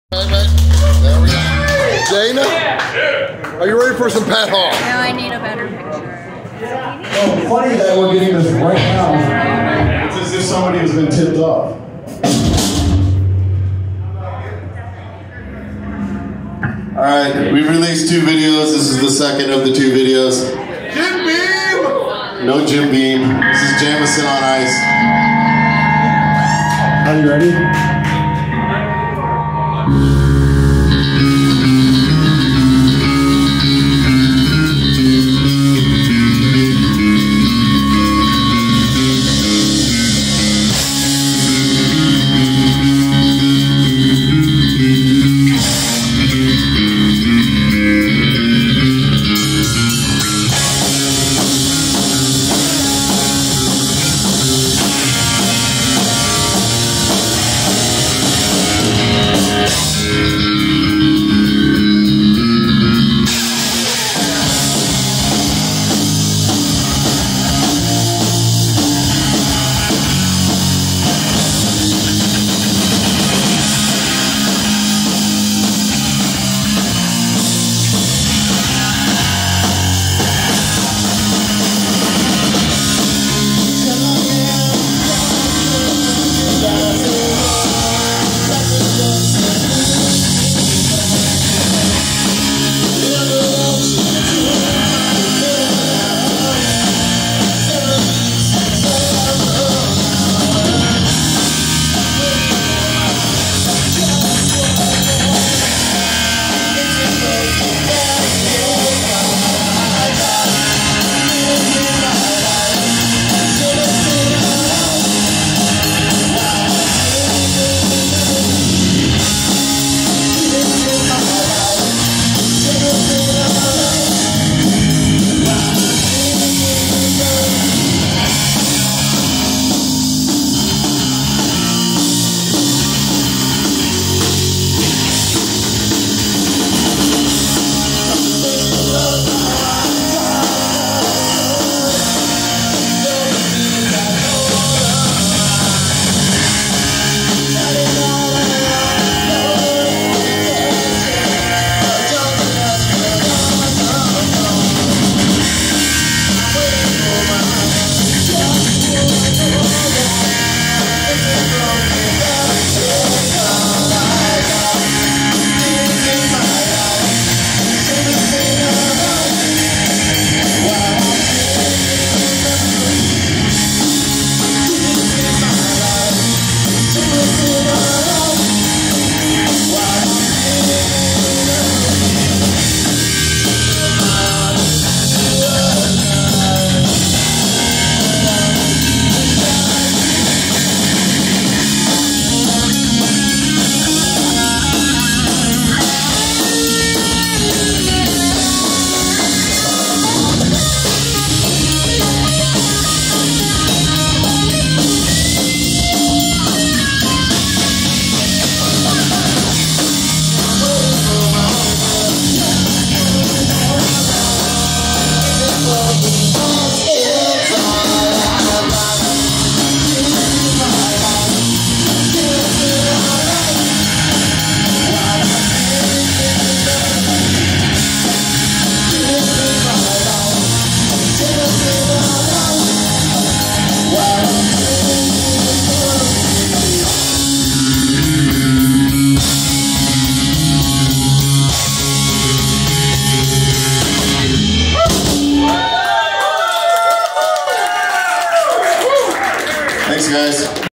There we go. Dana, are you ready for some Pat Hall? No, I need a better picture. Oh, funny that we're getting this right now. It's as if somebody has been tipped off. Alright, we've released 2 videos. This is the second of the 2 videos. Jim Beam! No Jim Beam. This is Jamison on ice. Are you ready? Thanks, guys.